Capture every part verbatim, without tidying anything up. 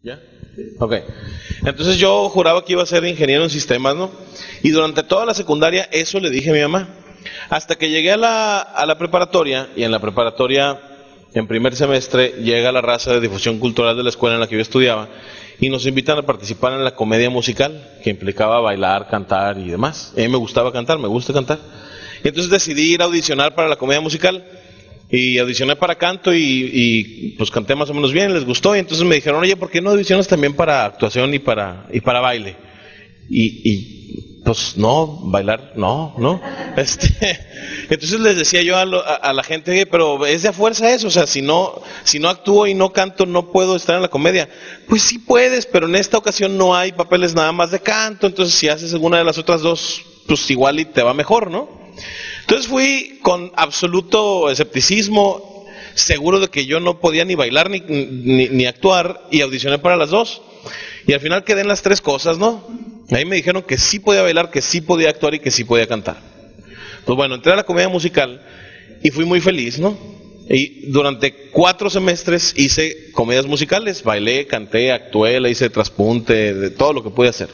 ¿Ya? Ok. Entonces yo juraba que iba a ser ingeniero en sistemas, ¿no? Y durante toda la secundaria eso le dije a mi mamá. Hasta que llegué a la, a la preparatoria, y en la preparatoria, en primer semestre, llega la raza de difusión cultural de la escuela en la que yo estudiaba, y nos invitan a participar en la comedia musical, que implicaba bailar, cantar y demás. A mí me gustaba cantar, me gusta cantar. Y entonces decidí ir a audicionar para la comedia musical. Y audicioné para canto y, y pues canté más o menos bien, les gustó, y entonces me dijeron, oye, ¿por qué no audicionas también para actuación y para, y para baile? Y, y pues no, bailar, no, no. Este, entonces les decía yo a, lo, a, a la gente, oye, pero es de a fuerza eso, o sea, si no, si no actúo y no canto, no puedo estar en la comedia. Pues sí puedes, pero en esta ocasión no hay papeles nada más de canto, entonces si haces alguna de las otras dos, pues igual y te va mejor, ¿no? Entonces fui con absoluto escepticismo, seguro de que yo no podía ni bailar ni, ni, ni actuar, y audicioné para las dos. Y al final quedé en las tres cosas, ¿no? Ahí me dijeron que sí podía bailar, que sí podía actuar y que sí podía cantar. Pues bueno, entré a la comedia musical y fui muy feliz, ¿no? Y durante cuatro semestres hice comedias musicales, bailé, canté, actué, le hice traspunte, de todo lo que pude hacer.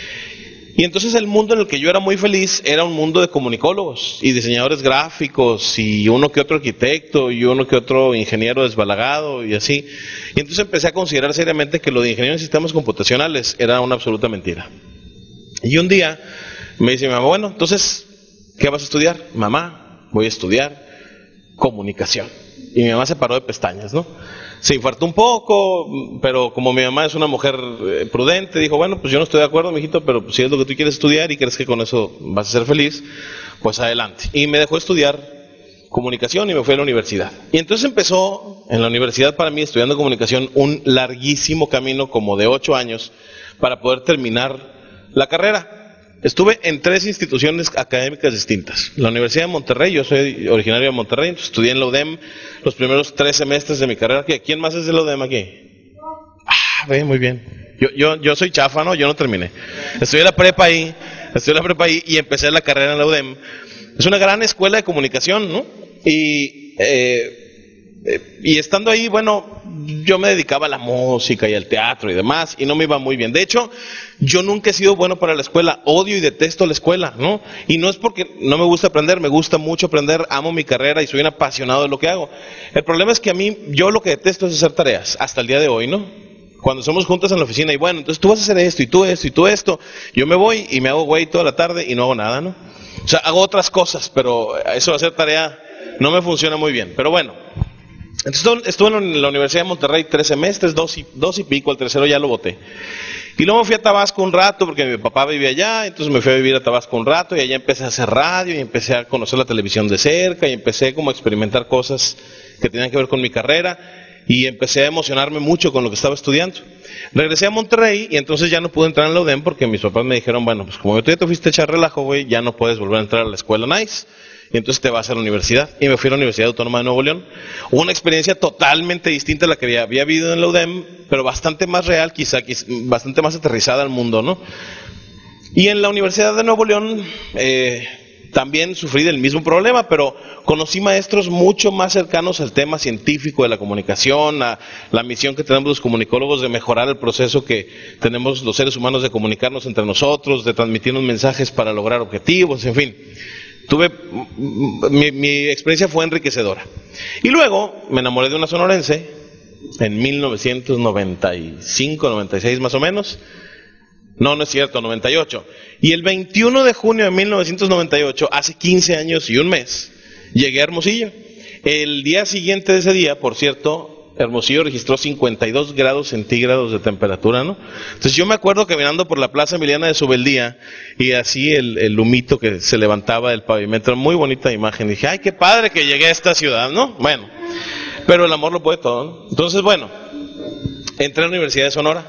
Y entonces el mundo en el que yo era muy feliz era un mundo de comunicólogos y diseñadores gráficos y uno que otro arquitecto y uno que otro ingeniero desbalagado y así. Y entonces empecé a considerar seriamente que lo de ingeniero en sistemas computacionales era una absoluta mentira. Y un día me dice mi mamá, bueno, entonces, ¿qué vas a estudiar? Mamá, voy a estudiar comunicación. Y mi mamá se paró de pestañas, ¿no? Se infartó un poco, pero como mi mamá es una mujer eh, prudente, dijo, bueno, pues yo no estoy de acuerdo, mijito, pero pues, si es lo que tú quieres estudiar y crees que con eso vas a ser feliz, pues adelante. Y me dejó estudiar comunicación y me fui a la universidad. Y entonces empezó en la universidad para mí, estudiando comunicación, un larguísimo camino como de ocho años para poder terminar la carrera. Estuve en tres instituciones académicas distintas. La Universidad de Monterrey, yo soy originario de Monterrey, entonces estudié en la U D E M los primeros tres semestres de mi carrera. ¿Quién más es de la U D E M aquí? Ah, ve, muy bien. Yo, yo, yo soy chafa, ¿no? Yo no terminé. Estudié la prepa ahí, estudié la prepa ahí y empecé la carrera en la U D E M. Es una gran escuela de comunicación, ¿no? Y, eh, eh, y estando ahí, bueno, yo me dedicaba a la música y al teatro y demás, y no me iba muy bien. De hecho, yo nunca he sido bueno para la escuela, odio y detesto la escuela, ¿no? Y no es porque no me gusta aprender, me gusta mucho aprender, amo mi carrera y soy un apasionado de lo que hago. El problema es que a mí, yo lo que detesto es hacer tareas, hasta el día de hoy, ¿no? Cuando somos juntas en la oficina y bueno, entonces tú vas a hacer esto y tú esto y tú esto, yo me voy y me hago güey toda la tarde y no hago nada, ¿no? O sea, hago otras cosas, pero eso de hacer tarea no me funciona muy bien, pero bueno. Entonces estuve en la Universidad de Monterrey tres semestres, dos y, dos y pico, el tercero ya lo boté. Y luego me fui a Tabasco un rato porque mi papá vivía allá, entonces me fui a vivir a Tabasco un rato y allá empecé a hacer radio y empecé a conocer la televisión de cerca y empecé como a experimentar cosas que tenían que ver con mi carrera y empecé a emocionarme mucho con lo que estaba estudiando. Regresé a Monterrey y entonces ya no pude entrar en la U D E M porque mis papás me dijeron, bueno, pues como tú ya te fuiste a echar relajo, güey, ya no puedes volver a entrar a la escuela nice. Y entonces te vas a la universidad. Y me fui a la Universidad Autónoma de Nuevo León. Una experiencia totalmente distinta a la que había, había vivido en la U D E M, pero bastante más real, quizá, quizá bastante más aterrizada al mundo, ¿no? Y en la Universidad de Nuevo León eh, también sufrí del mismo problema, pero conocí maestros mucho más cercanos al tema científico de la comunicación, a la misión que tenemos los comunicólogos de mejorar el proceso que tenemos los seres humanos de comunicarnos entre nosotros, de transmitirnos mensajes para lograr objetivos, en fin. Tuve, mi, mi experiencia fue enriquecedora. Y luego me enamoré de una sonorense en mil novecientos noventa y cinco, noventa y seis más o menos. No, no es cierto, noventa y ocho. Y el veintiuno de junio de mil novecientos noventa y ocho, hace quince años y un mes, llegué a Hermosillo. El día siguiente de ese día, por cierto, Hermosillo registró cincuenta y dos grados centígrados de temperatura, ¿no? Entonces yo me acuerdo caminando por la Plaza Emiliana de Subeldía y así el, el humito que se levantaba del pavimento, muy bonita imagen. Dije, ay, qué padre que llegué a esta ciudad, ¿no? Bueno, pero el amor lo puede todo, ¿no? Entonces, bueno, entré a la Universidad de Sonora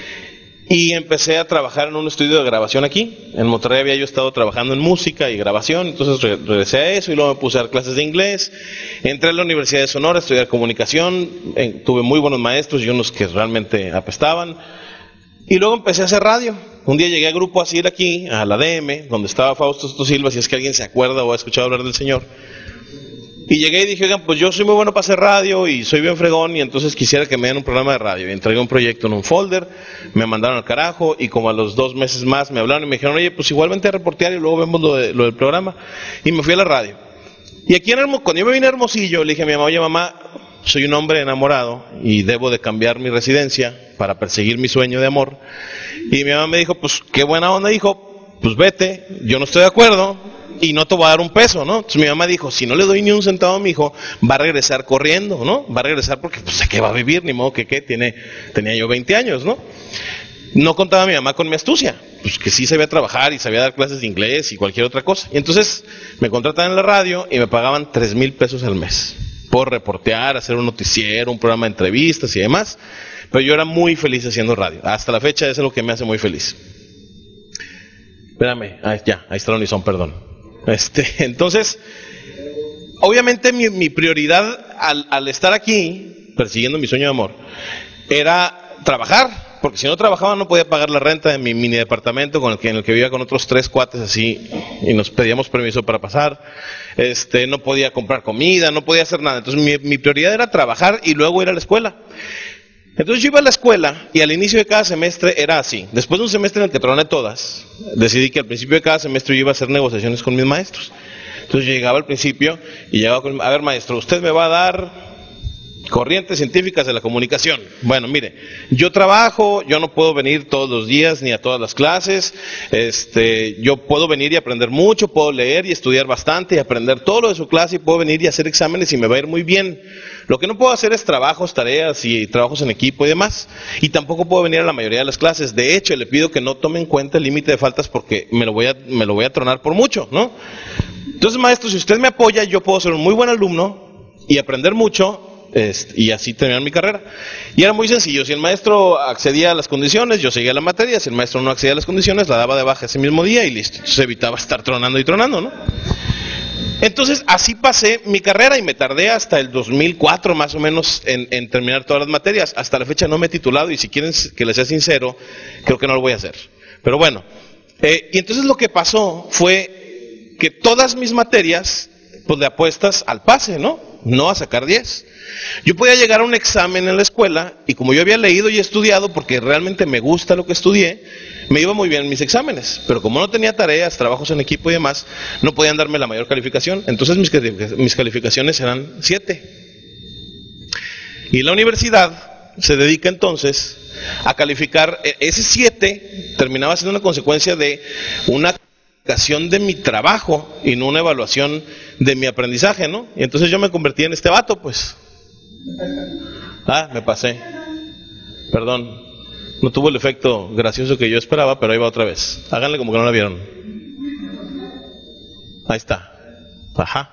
y empecé a trabajar en un estudio de grabación aquí. En Monterrey había yo estado trabajando en música y grabación, entonces re regresé a eso y luego me puse a dar clases de inglés. Entré a la Universidad de Sonora a estudiar comunicación, eh, tuve muy buenos maestros y unos que realmente apestaban. Y luego empecé a hacer radio. Un día llegué a Grupo Asir aquí, a la D M, donde estaba Fausto Soto Silva, si es que alguien se acuerda o ha escuchado hablar del señor. Y llegué y dije, oigan, pues yo soy muy bueno para hacer radio y soy bien fregón y entonces quisiera que me den un programa de radio. Y entregué un proyecto en un folder, me mandaron al carajo y como a los dos meses más me hablaron y me dijeron, oye, pues igualmente a reportear y luego vemos lo, de, lo del programa. Y me fui a la radio. Y aquí en Hermosillo, cuando yo me vine a Hermosillo, le dije a mi mamá, oye mamá, soy un hombre enamorado y debo de cambiar mi residencia para perseguir mi sueño de amor. Y mi mamá me dijo, pues qué buena onda, hijo, pues vete, yo no estoy de acuerdo. Y no te voy a dar un peso, ¿no? Entonces mi mamá dijo, si no le doy ni un centavo a mi hijo, va a regresar corriendo, ¿no? Va a regresar porque, pues, ¿de qué va a vivir? Ni modo que, ¿qué? Tiene, tenía yo veinte años, ¿no? No contaba mi mamá con mi astucia, pues que sí sabía trabajar y sabía dar clases de inglés y cualquier otra cosa. Y entonces me contrataban en la radio y me pagaban tres mil pesos al mes por reportear, hacer un noticiero, un programa de entrevistas y demás. Pero yo era muy feliz haciendo radio. Hasta la fecha eso es lo que me hace muy feliz. Espérame, ah, ya, ahí está el unison, perdón. Este, entonces, obviamente mi, mi prioridad al, al estar aquí, persiguiendo mi sueño de amor, era trabajar, porque si no trabajaba no podía pagar la renta de mi mini departamento con el que, en el que vivía con otros tres cuates así, y nos pedíamos permiso para pasar, este, no podía comprar comida, no podía hacer nada. Entonces mi, mi prioridad era trabajar y luego ir a la escuela. Entonces yo iba a la escuela y al inicio de cada semestre era así. Después de un semestre en el que troné todas, decidí que al principio de cada semestre yo iba a hacer negociaciones con mis maestros. Entonces yo llegaba al principio y llegaba con, a ver maestro, usted me va a dar corrientes científicas de la comunicación. Bueno, mire, yo trabajo, yo no puedo venir todos los días ni a todas las clases, este, yo puedo venir y aprender mucho, puedo leer y estudiar bastante y aprender todo lo de su clase y puedo venir y hacer exámenes y me va a ir muy bien. Lo que no puedo hacer es trabajos, tareas y trabajos en equipo y demás. Y tampoco puedo venir a la mayoría de las clases. De hecho, le pido que no tome en cuenta el límite de faltas porque me lo voy a, me lo voy a tronar por mucho, ¿no? Entonces, maestro, si usted me apoya, yo puedo ser un muy buen alumno y aprender mucho. Este, y así terminar mi carrera. Y era muy sencillo, si el maestro accedía a las condiciones, yo seguía la materia, si el maestro no accedía a las condiciones, la daba de baja ese mismo día y listo. Entonces evitaba estar tronando y tronando, ¿no? Entonces así pasé mi carrera y me tardé hasta el dos mil cuatro más o menos en, en terminar todas las materias. Hasta la fecha no me he titulado y si quieren que les sea sincero, creo que no lo voy a hacer. Pero bueno, eh, y entonces lo que pasó fue que todas mis materias, pues le apuestas al pase, ¿no? No a sacar diez. Yo podía llegar a un examen en la escuela y como yo había leído y estudiado, porque realmente me gusta lo que estudié, me iba muy bien en mis exámenes. Pero como no tenía tareas, trabajos en equipo y demás, no podían darme la mayor calificación. Entonces mis, mis calificaciones eran siete. Y la universidad se dedica entonces a calificar, ese siete terminaba siendo una consecuencia de una calificación de mi trabajo y no una evaluación de mi aprendizaje, ¿no? Y entonces yo me convertí en este vato, pues. Ah, me pasé. Perdón. No tuvo el efecto gracioso que yo esperaba, pero ahí va otra vez. Háganle como que no la vieron. Ahí está. Ajá.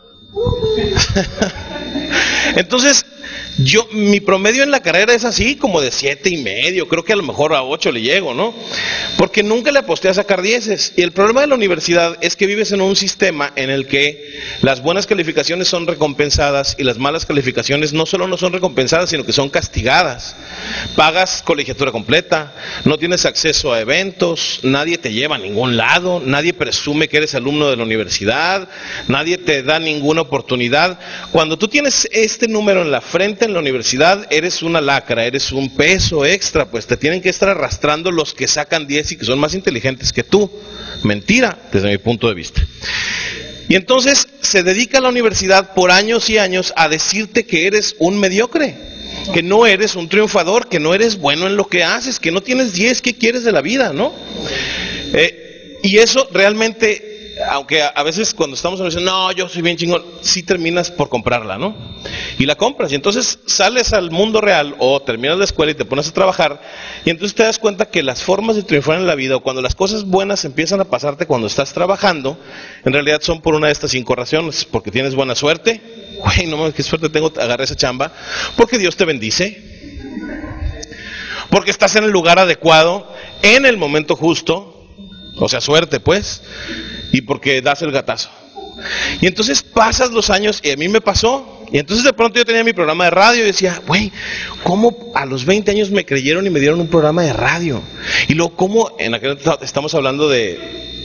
Entonces, yo, mi promedio en la carrera es así, como de siete y medio, creo que a lo mejor a ocho le llego, ¿no? Porque nunca le aposté a sacar dieces. Y el problema de la universidad es que vives en un sistema en el que las buenas calificaciones son recompensadas y las malas calificaciones no solo no son recompensadas, sino que son castigadas. Pagas colegiatura completa, no tienes acceso a eventos, nadie te lleva a ningún lado, nadie presume que eres alumno de la universidad, nadie te da ninguna oportunidad. Cuando tú tienes este número en la frente en la universidad, eres una lacra, eres un peso extra, pues te tienen que estar arrastrando los que sacan diez y que son más inteligentes que tú. Mentira, desde mi punto de vista. Y entonces se dedica la universidad por años y años a decirte que eres un mediocre, que no eres un triunfador, que no eres bueno en lo que haces, que no tienes diez, ¿qué quieres de la vida, no? Eh, y eso realmente, aunque a, a veces cuando estamos en la universidad, no, yo soy bien chingón, sí terminas por comprarla, ¿no? Y la compras, y entonces sales al mundo real o terminas la escuela y te pones a trabajar, y entonces te das cuenta que las formas de triunfar en la vida, o cuando las cosas buenas empiezan a pasarte cuando estás trabajando, en realidad son por una de estas cinco razones: porque tienes buena suerte, güey, no mames, qué suerte tengo, agarré esa chamba, porque Dios te bendice, porque estás en el lugar adecuado, en el momento justo, o sea, suerte pues, y porque das el gatazo. Y entonces pasas los años, y a mí me pasó, y entonces de pronto yo tenía mi programa de radio y decía, güey, ¿cómo a los veinte años me creyeron y me dieron un programa de radio? Y luego, ¿cómo? En aquel estamos hablando de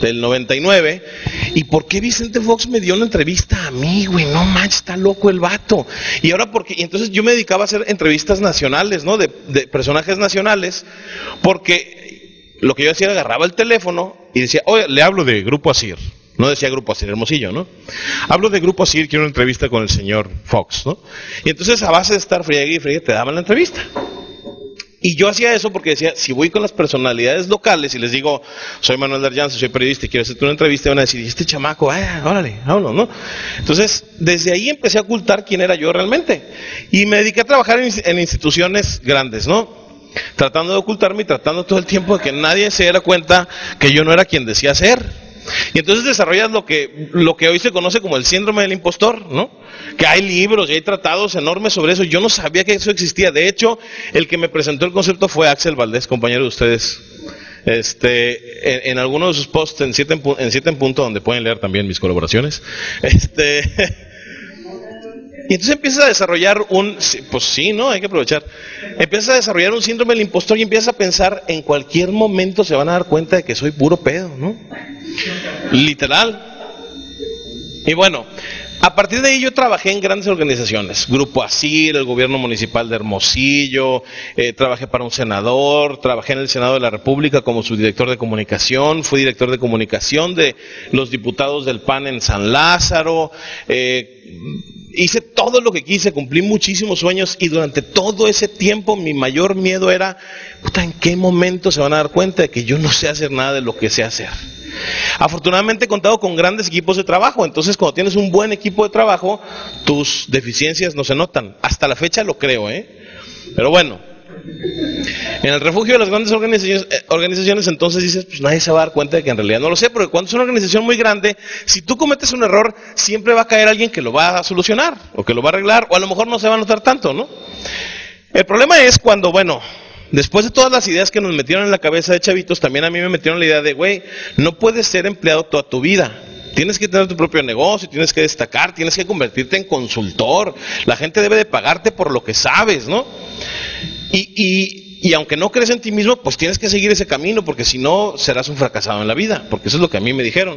del noventa y nueve. ¿Y por qué Vicente Fox me dio una entrevista a mí, güey? No manches, está loco el vato. Y ahora porque, y entonces yo me dedicaba a hacer entrevistas nacionales, ¿no? De, de personajes nacionales, porque lo que yo hacía era agarraba el teléfono y decía, oye, le hablo de Grupo Asir. No decía Grupo Asir Hermosillo, ¿no? Hablo de Grupo Asir, quiero una entrevista con el señor Fox, ¿no? Y entonces a base de estar friegue y friegue te daban la entrevista. Y yo hacía eso porque decía, si voy con las personalidades locales y les digo, soy Manuel Darllanza, soy periodista y quiero hacerte una entrevista, van a decir, ¿y este chamaco? Ah, órale, vámonos, ¿no? Entonces, desde ahí empecé a ocultar quién era yo realmente. Y me dediqué a trabajar en, en instituciones grandes, ¿no? Tratando de ocultarme y tratando todo el tiempo de que nadie se diera cuenta que yo no era quien decía ser. Y entonces desarrollas lo que, lo que hoy se conoce como el síndrome del impostor, ¿no? Que hay libros y hay tratados enormes sobre eso. Yo no sabía que eso existía. De hecho, el que me presentó el concepto fue Axel Valdés, compañero de ustedes. Este, en, en alguno de sus posts en siete en, en siete en punto, donde pueden leer también mis colaboraciones. Este, y entonces empiezas a desarrollar un, pues sí, ¿no? Hay que aprovechar. Empiezas a desarrollar un síndrome del impostor y empiezas a pensar, en cualquier momento se van a dar cuenta de que soy puro pedo, ¿no? Literal. Y bueno, a partir de ahí yo trabajé en grandes organizaciones, Grupo Asir, el gobierno municipal de Hermosillo, eh, trabajé para un senador, trabajé en el Senado de la República como subdirector de comunicación, fui director de comunicación de los diputados del P A N en San Lázaro, eh, hice todo lo que quise, cumplí muchísimos sueños y durante todo ese tiempo mi mayor miedo era, puta, ¿en qué momento se van a dar cuenta de que yo no sé hacer nada de lo que sé hacer? Afortunadamente he contado con grandes equipos de trabajo, entonces cuando tienes un buen equipo de trabajo, tus deficiencias no se notan. Hasta la fecha lo creo, ¿eh? Pero bueno, en el refugio de las grandes organizaciones, eh, organizaciones entonces dices, pues nadie se va a dar cuenta de que en realidad no lo sé, porque cuando es una organización muy grande, si tú cometes un error, siempre va a caer alguien que lo va a solucionar, o que lo va a arreglar, o a lo mejor no se va a notar tanto, ¿no? El problema es cuando, bueno, después de todas las ideas que nos metieron en la cabeza de chavitos, también a mí me metieron la idea de, güey, no puedes ser empleado toda tu vida. Tienes que tener tu propio negocio, tienes que destacar, tienes que convertirte en consultor. La gente debe de pagarte por lo que sabes, ¿no? Y, y, y aunque no crees en ti mismo, pues tienes que seguir ese camino, porque si no, serás un fracasado en la vida, porque eso es lo que a mí me dijeron.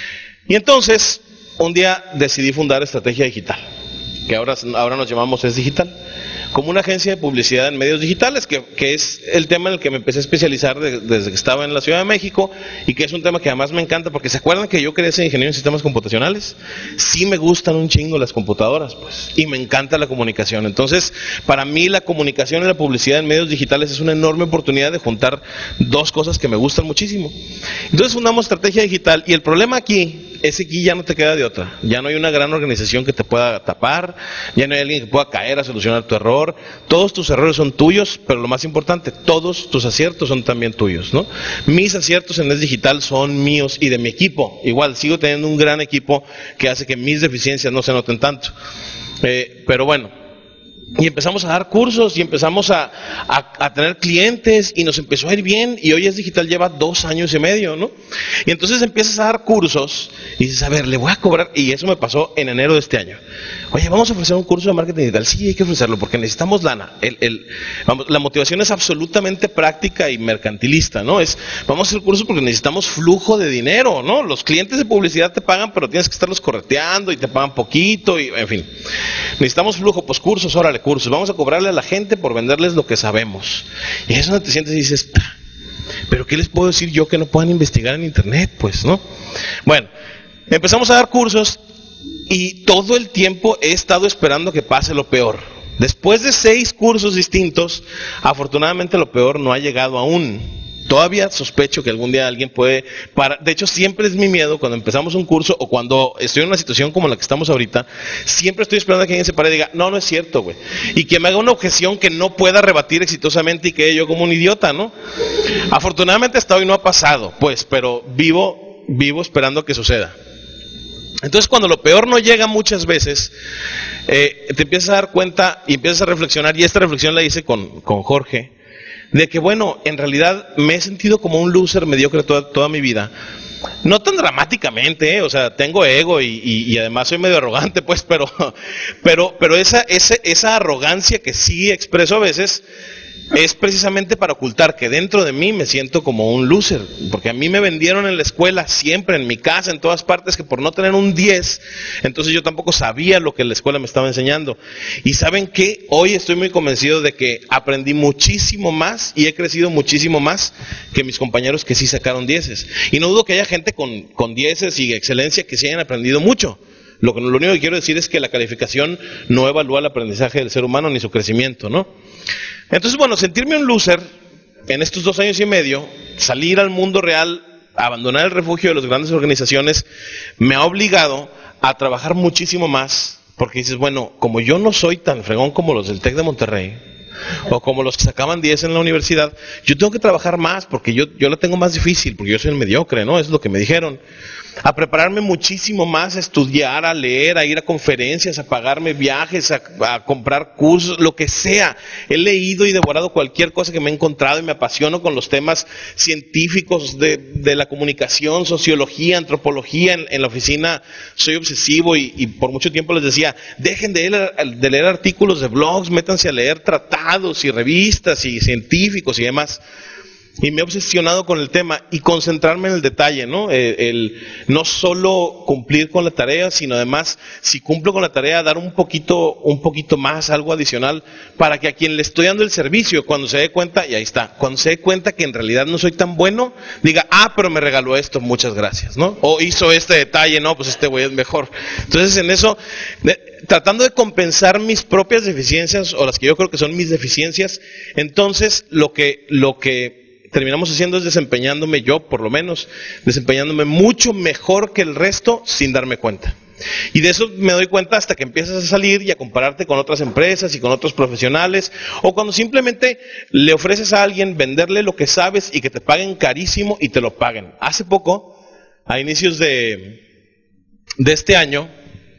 Y entonces, un día decidí fundar Estrategia Digital, que ahora, ahora nos llamamos Es Digital, como una agencia de publicidad en medios digitales, que, que es el tema en el que me empecé a especializar de, desde que estaba en la Ciudad de México, y que es un tema que además me encanta, porque ¿se acuerdan que yo quería ser ingeniero en sistemas computacionales? Sí me gustan un chingo las computadoras, pues, y me encanta la comunicación. Entonces, para mí la comunicación y la publicidad en medios digitales es una enorme oportunidad de juntar dos cosas que me gustan muchísimo. Entonces fundamos Estrategia Digital, y el problema aquí es que aquí ya no te queda de otra. Ya no hay una gran organización que te pueda tapar, ya no hay alguien que pueda caer a solucionar tu error. Todos tus errores son tuyos, pero lo más importante, todos tus aciertos son también tuyos, ¿no? Mis aciertos en Es Digital son míos y de mi equipo. Igual, sigo teniendo un gran equipo que hace que mis deficiencias no se noten tanto. Eh, pero bueno, y empezamos a dar cursos y empezamos a, a, a tener clientes y nos empezó a ir bien, y hoy Es Digital lleva dos años y medio, ¿no? Y entonces empiezas a dar cursos y dices, a ver, le voy a cobrar, y eso me pasó en enero de este año. Oye, vamos a ofrecer un curso de marketing digital. Sí, hay que ofrecerlo porque necesitamos lana. El, el, vamos, la motivación es absolutamente práctica y mercantilista, ¿no? Es, vamos a hacer cursos porque necesitamos flujo de dinero, ¿no? Los clientes de publicidad te pagan, pero tienes que estarlos correteando y te pagan poquito, y en fin. Necesitamos flujo, pues cursos, órale, cursos. Vamos a cobrarle a la gente por venderles lo que sabemos. Y es donde te sientes y dices, pero ¿qué les puedo decir yo que no puedan investigar en internet? Pues, ¿no? Bueno, empezamos a dar cursos. Y todo el tiempo he estado esperando que pase lo peor. Después de seis cursos distintos, afortunadamente lo peor no ha llegado aún. Todavía sospecho que algún día alguien puede parar. De hecho, siempre es mi miedo cuando empezamos un curso o cuando estoy en una situación como la que estamos ahorita, siempre estoy esperando a que alguien se pare y diga, no, no es cierto, güey. Y que me haga una objeción que no pueda rebatir exitosamente y quede yo como un idiota, ¿no? Afortunadamente hasta hoy no ha pasado, pues, pero vivo, vivo esperando que suceda. Entonces, cuando lo peor no llega muchas veces, eh, te empiezas a dar cuenta y empiezas a reflexionar, y esta reflexión la hice con, con Jorge, de que bueno, en realidad me he sentido como un loser mediocre toda, toda mi vida. No tan dramáticamente, ¿eh? O sea, tengo ego y, y, y además soy medio arrogante, pues, pero, pero, pero esa, esa, esa arrogancia que sí expreso a veces, es precisamente para ocultar que dentro de mí me siento como un loser, porque a mí me vendieron en la escuela, siempre, en mi casa, en todas partes, que por no tener un diez, entonces yo tampoco sabía lo que la escuela me estaba enseñando. Y ¿saben qué? Hoy estoy muy convencido de que aprendí muchísimo más y he crecido muchísimo más que mis compañeros que sí sacaron dieces. Y no dudo que haya gente con, con dieces y excelencia que sí hayan aprendido mucho. Lo, lo único que quiero decir es que la calificación no evalúa el aprendizaje del ser humano ni su crecimiento, ¿no? Entonces, bueno, sentirme un loser en estos dos años y medio, salir al mundo real, abandonar el refugio de las grandes organizaciones, me ha obligado a trabajar muchísimo más, porque dices, bueno, como yo no soy tan fregón como los del TEC de Monterrey, o como los que sacaban diez en la universidad, yo tengo que trabajar más, porque yo, yo la tengo más difícil, porque yo soy el mediocre, ¿no? Es lo que me dijeron. A prepararme muchísimo más, a estudiar, a leer, a ir a conferencias, a pagarme viajes, a, a comprar cursos, lo que sea. He leído y devorado cualquier cosa que me he encontrado y me apasiono con los temas científicos de, de la comunicación, sociología, antropología. En, en la oficina soy obsesivo y, y por mucho tiempo les decía, dejen de leer, de leer artículos de blogs, métanse a leer tratados y revistas y científicos y demás. Y me he obsesionado con el tema y concentrarme en el detalle, ¿no? El, el no solo cumplir con la tarea, sino además, si cumplo con la tarea, dar un poquito, un poquito más, algo adicional, para que a quien le estoy dando el servicio, cuando se dé cuenta, y ahí está, cuando se dé cuenta que en realidad no soy tan bueno, diga, ah, pero me regaló esto, muchas gracias, ¿no? O hizo este detalle, no, pues este güey es mejor. Entonces, en eso, de, tratando de compensar mis propias deficiencias, o las que yo creo que son mis deficiencias, entonces, lo que, lo que terminamos haciendo es desempeñándome yo, por lo menos, desempeñándome mucho mejor que el resto sin darme cuenta. Y de eso me doy cuenta hasta que empiezas a salir y a compararte con otras empresas y con otros profesionales, o cuando simplemente le ofreces a alguien venderle lo que sabes y que te paguen carísimo y te lo paguen. Hace poco, a inicios de, de este año,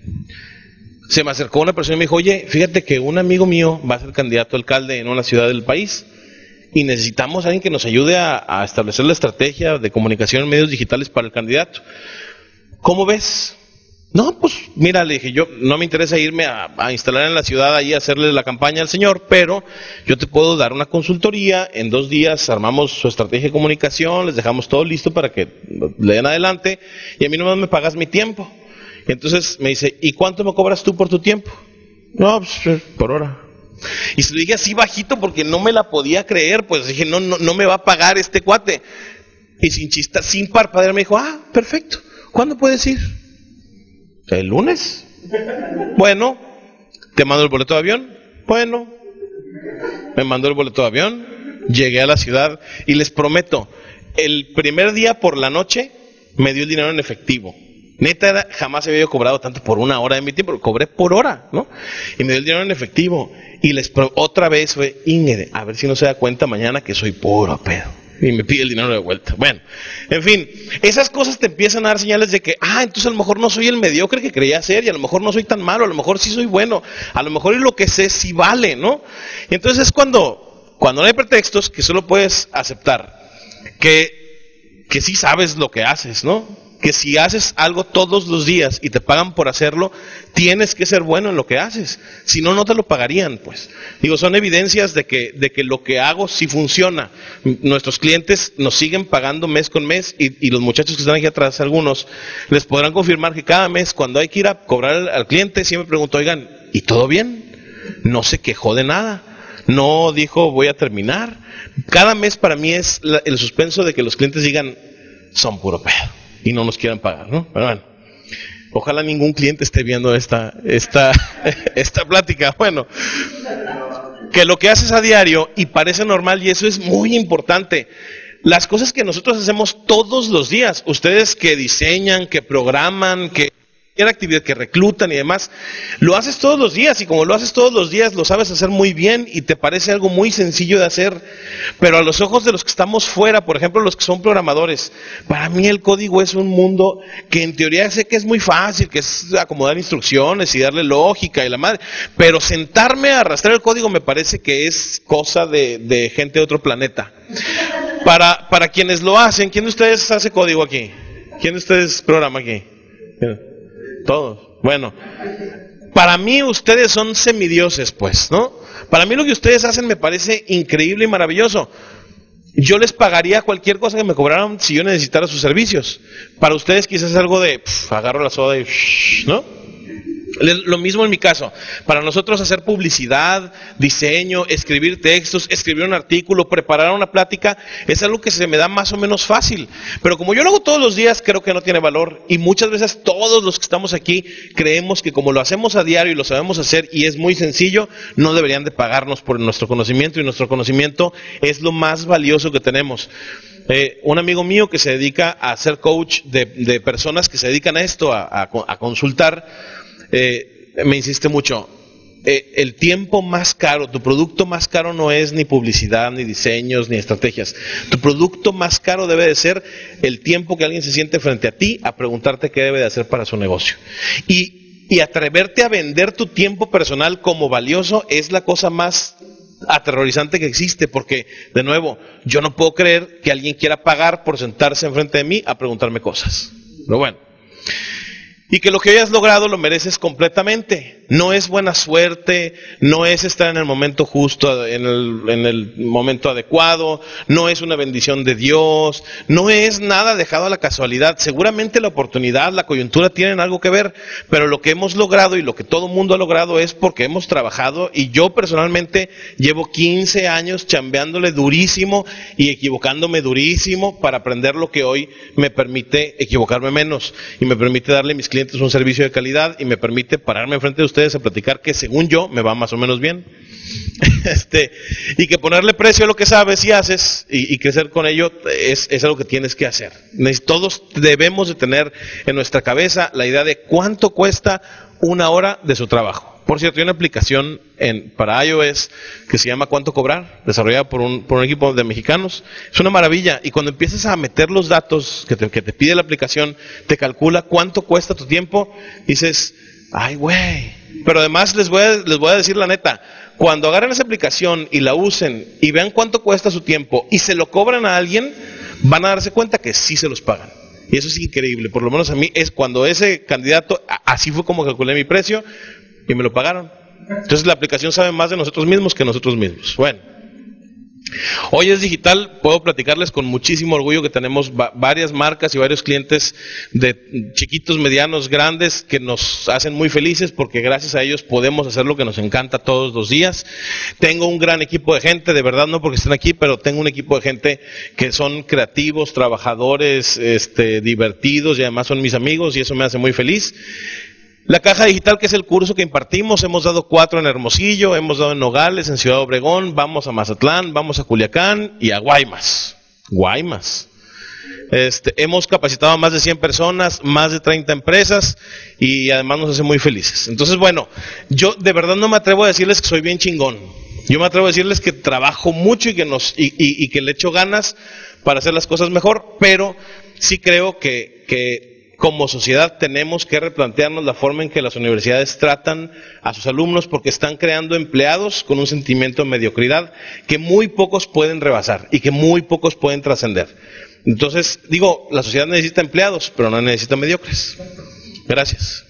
se me acercó una persona y me dijo, oye, fíjate que un amigo mío va a ser candidato a alcalde en una ciudad del país. Y necesitamos a alguien que nos ayude a, a establecer la estrategia de comunicación en medios digitales para el candidato. ¿Cómo ves? No, pues mira, le dije, yo no me interesa irme a, a instalar en la ciudad ahí a hacerle la campaña al señor, pero yo te puedo dar una consultoría, en dos días armamos su estrategia de comunicación, les dejamos todo listo para que le den adelante, y a mí nomás me pagas mi tiempo. Y entonces me dice, ¿y cuánto me cobras tú por tu tiempo? No, pues por hora. Y se lo dije así bajito porque no me la podía creer, pues dije, no, no, no me va a pagar este cuate. Y sin chistar, sin parpadear me dijo, ah, perfecto, ¿cuándo puedes ir? ¿El lunes? Bueno, ¿te mando el boleto de avión? Bueno, me mandó el boleto de avión, llegué a la ciudad y les prometo, el primer día por la noche me dio el dinero en efectivo. Neta, era, jamás había yo cobrado tanto por una hora de mi tiempo, cobré por hora, ¿no? Y me dio el dinero en efectivo. Y les pro, otra vez fue, Ingrid, a ver si no se da cuenta mañana que soy puro pedo. Y me pide el dinero de vuelta. Bueno, en fin, esas cosas te empiezan a dar señales de que, ah, entonces a lo mejor no soy el mediocre que creía ser, y a lo mejor no soy tan malo, a lo mejor sí soy bueno, a lo mejor lo que sé sí vale, ¿no? Y entonces es cuando, cuando no hay pretextos, que solo puedes aceptar que, que sí sabes lo que haces, ¿no? Que si haces algo todos los días y te pagan por hacerlo, tienes que ser bueno en lo que haces. Si no, no te lo pagarían, pues. Digo, son evidencias de que, de que lo que hago sí funciona. Nuestros clientes nos siguen pagando mes con mes y, y los muchachos que están aquí atrás, algunos, les podrán confirmar que cada mes, cuando hay que ir a cobrar al, al cliente, siempre pregunto, oigan, ¿y todo bien? No se quejó de nada. No dijo, voy a terminar. Cada mes para mí es la, el suspenso de que los clientes digan, son puro pedo. Y no nos quieran pagar, ¿no? Pero bueno, ojalá ningún cliente esté viendo esta, esta, esta plática. Bueno, que lo que haces a diario y parece normal, y eso es muy importante. Las cosas que nosotros hacemos todos los días, ustedes que diseñan, que programan, que cualquier actividad, que reclutan y demás, lo haces todos los días, y como lo haces todos los días, lo sabes hacer muy bien y te parece algo muy sencillo de hacer, pero a los ojos de los que estamos fuera, por ejemplo los que son programadores, para mí el código es un mundo que en teoría sé que es muy fácil, que es acomodar instrucciones y darle lógica y la madre, pero sentarme a arrastrar el código me parece que es cosa de, de gente de otro planeta. Para, para quienes lo hacen, ¿quién de ustedes hace código aquí? ¿Quién de ustedes programa aquí? Todos. Bueno, para mí ustedes son semidioses, pues, ¿no? Para mí lo que ustedes hacen me parece increíble y maravilloso. Yo les pagaría cualquier cosa que me cobraran si yo necesitara sus servicios. Para ustedes quizás es algo de, pff, agarro la soda y, shh, ¿no? Lo mismo en mi caso. Para nosotros hacer publicidad, diseño, escribir textos, escribir un artículo, preparar una plática, es algo que se me da más o menos fácil. Pero como yo lo hago todos los días, creo que no tiene valor. Y muchas veces todos los que estamos aquí creemos que como lo hacemos a diario y lo sabemos hacer y es muy sencillo, no deberían de pagarnos por nuestro conocimiento. Y nuestro conocimiento es lo más valioso que tenemos. Eh, un amigo mío que se dedica a ser coach de, de personas que se dedican a esto, a, a, a consultar, Eh, me insiste mucho, eh, el tiempo más caro, tu producto más caro no es ni publicidad, ni diseños, ni estrategias. Tu producto más caro debe de ser el tiempo que alguien se siente frente a ti a preguntarte qué debe de hacer para su negocio. Y, y atreverte a vender tu tiempo personal como valioso es la cosa más aterrorizante que existe, porque, de nuevo, yo no puedo creer que alguien quiera pagar por sentarse enfrente de mí a preguntarme cosas. Pero bueno. Y que lo que hayas logrado lo mereces completamente. No es buena suerte, no es estar en el momento justo, en el, en el momento adecuado, no es una bendición de Dios, no es nada dejado a la casualidad. Seguramente la oportunidad, la coyuntura tienen algo que ver, pero lo que hemos logrado y lo que todo mundo ha logrado es porque hemos trabajado, y yo personalmente llevo quince años chambeándole durísimo y equivocándome durísimo para aprender lo que hoy me permite equivocarme menos y me permite darle a mis clientes un servicio de calidad y me permite pararme enfrente de ustedes a platicar que según yo me va más o menos bien. este, y que ponerle precio a lo que sabes y haces y, y crecer con ello es, es algo que tienes que hacer. Todos debemos de tener en nuestra cabeza la idea de cuánto cuesta una hora de su trabajo. Por cierto, hay una aplicación en, para iOS que se llama Cuánto Cobrar, desarrollada por un, por un equipo de mexicanos. Es una maravilla, y cuando empiezas a meter los datos que te, que te pide la aplicación, te calcula cuánto cuesta tu tiempo, dices, ay güey. Pero además les voy a, les voy a decir la neta, cuando agarren esa aplicación y la usen y vean cuánto cuesta su tiempo y se lo cobran a alguien, van a darse cuenta que sí se los pagan. Y eso es increíble, por lo menos a mí es cuando ese candidato, así fue como calculé mi precio, y me lo pagaron. Entonces la aplicación sabe más de nosotros mismos que nosotros mismos. Bueno, hoy es digital, puedo platicarles con muchísimo orgullo que tenemos va varias marcas y varios clientes de chiquitos, medianos, grandes, que nos hacen muy felices porque gracias a ellos podemos hacer lo que nos encanta todos los días. Tengo un gran equipo de gente, de verdad no porque estén aquí, pero tengo un equipo de gente que son creativos, trabajadores, este, divertidos, y además son mis amigos, y eso me hace muy feliz. La Caja Digital, que es el curso que impartimos, hemos dado cuatro en Hermosillo, hemos dado en Nogales, en Ciudad Obregón, vamos a Mazatlán, vamos a Culiacán y a Guaymas. Guaymas. Este, hemos capacitado a más de cien personas, más de treinta empresas, y además nos hace muy felices. Entonces, bueno, yo de verdad no me atrevo a decirles que soy bien chingón. Yo me atrevo a decirles que trabajo mucho y que, nos, y, y, y que le echo ganas para hacer las cosas mejor, pero sí creo que... que como sociedad tenemos que replantearnos la forma en que las universidades tratan a sus alumnos, porque están creando empleados con un sentimiento de mediocridad que muy pocos pueden rebasar y que muy pocos pueden trascender. Entonces, digo, la sociedad necesita empleados, pero no necesita mediocres. Gracias.